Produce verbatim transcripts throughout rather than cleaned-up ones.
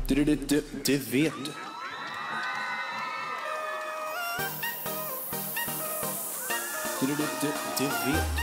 Det, det, det, det vet du. Det, det, det, det vet du.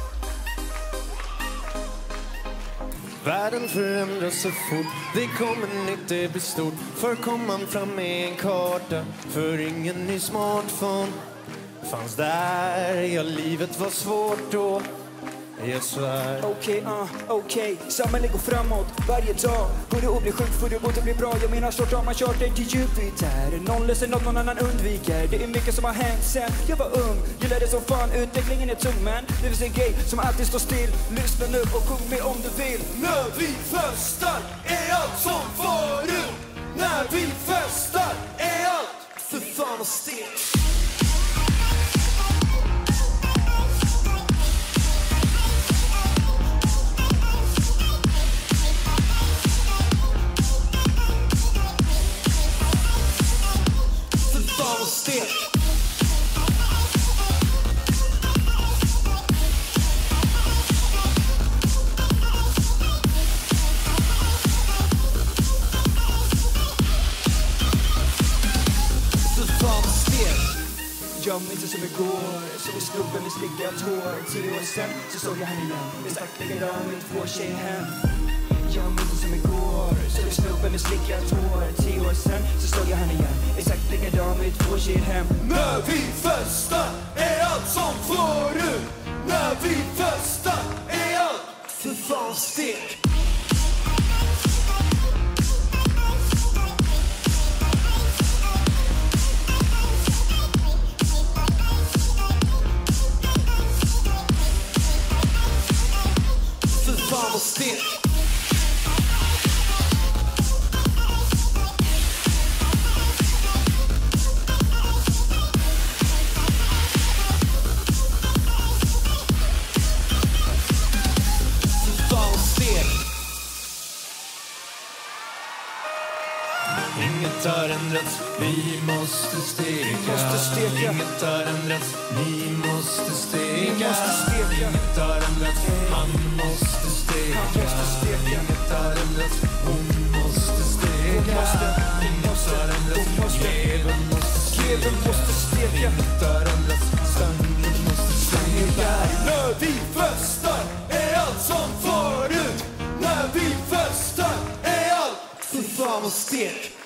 Världen förändras så fort. Det kommer nytt, det blir stort. För kom man fram med en karta. För ingen ny smartphone fanns där. Ja, livet var svårt då. Jag svär. Okej, okay, uh, okej okay. Samhället går framåt varje dag. Går det att bli sjuk får det bort att bli bra. Jag menar snart har man kört dig till Jupiter. Någon löser något någon annan undviker. Det är mycket som har hänt sen jag var ung. Gillade som fan, utvecklingen är tung. Men det finns en grej som alltid står still. Lyssna nu och sjung med om du vill. När vi festar är allt som förut. När vi festar är allt för fan och stek. Stek. Jag minns det som igår, så vi snubben med slicka tår. Tio år sen så såg jag henne igen. Exakt likadan med två tjejer hem. Jag minns det som igår, så vi snubben med slicka tår. Tio år sen så såg jag henne igen. Exakt likadan med två tjejer hem. När vi festar är allt som förut. När vi festar är allt för fan stek. Fan vad stek. Inget har ändrats, vi måste steka. Måste steka. Inget har ändrats, ni måste steka. Måste steka. Inget har ändrats, han måste steka. Han måste steka. Inget har ändrats, hon måste steka. Måste. Inget har ändrats, greven måste steka. Greven måste steka. Inget har ändrats, stangen måste steka. När vi festar är allt som förut. När vi festar är allt Fy fan vad stek.